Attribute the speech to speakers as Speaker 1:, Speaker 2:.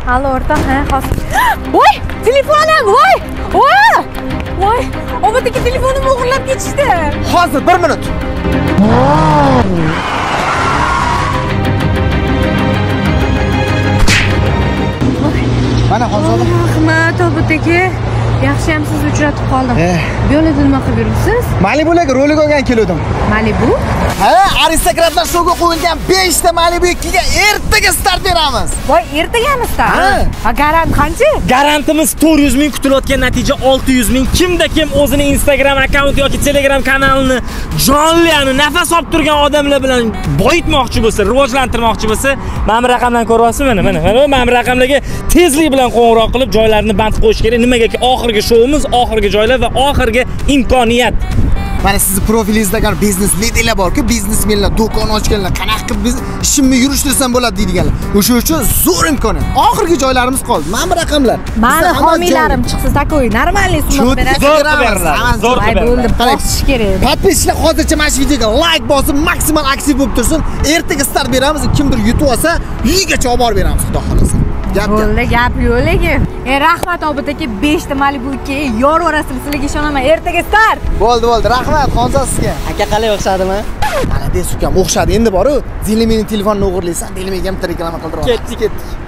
Speaker 1: Allo o'rtoq, ha, hozir. Voy, telefonim, voy! Voy! Obodagi telefonimni o'g'irlab ketishdi.
Speaker 2: Hozir 1 minut. Mana hozir.
Speaker 1: Rahmat, Obodagi. Yaxshiyam sizni uchratib qoldim. Bu yo'lda nima qilib yuribsiz?
Speaker 2: Malibularga rolik olgan keldim.
Speaker 1: Malibu?
Speaker 2: Ha, aristokratlar shouga qo'yilgan 5 ta Malibu 2 ga ertaga start beramiz.
Speaker 1: Voy, ertagami start? Ha, garant qancha?
Speaker 3: Garantimiz 400 ming, kutilayotgan natija 600 ming. Kimda kim o'zini Instagram akkaunti yoki Telegram kanalini jonli, ya'ni nafas olib turgan odamlar bilan boyitmoqchi bo'lsa, rivojlantirmoqchi bo'lsa, mana bu raqamdan ko'ryapsizmi? Mana bu raqamlarga tezlik bilan qo'ng'iroq qilib joylarini band qo'yish kerak. Nimagaki oxirgi showimiz, oxirgi joylar va oxirgi imkoniyat.
Speaker 2: Mana sizni profilingizda agar biznes liderlar borki, biznesmenlar do'kon ochganlar, qanaqa qilib biz ishimni yurishtirsam bo'ladi deydiganlar. O'sha uchun zo'r imkoniyat. Oxirgi joylarimiz qoldi. Mana bu raqamlar.
Speaker 1: Mani homiylarim chiqsa takoy, normalniy summa beradi.
Speaker 3: Zo'r beramiz. Zo'r
Speaker 1: bo'ldi, bosish kerak.
Speaker 2: Podpischilar hozircha mana shu videoga like bosib, maksimal aktiv bo'lib tursin. Ertaga start beramiz. Kimdir yutib olsa, uygacha olib borib beramiz, xudo xolasa.
Speaker 1: Bo'ldi, gap yo'q lekin. Rahmat Obodagi 5 ta Malibu 2 yor orasida sizlarga ishonaman. Ertaga start.
Speaker 2: Bo'ldi. Rahmat Xonzo sizga.
Speaker 3: Aka qalay o'xshadimi?
Speaker 2: Mana des ukam o'xshadi. Endi boru, Zilimining telefonini o'g'irlaysan, Zilimiga ham reklama qildirib.
Speaker 3: Ketdik.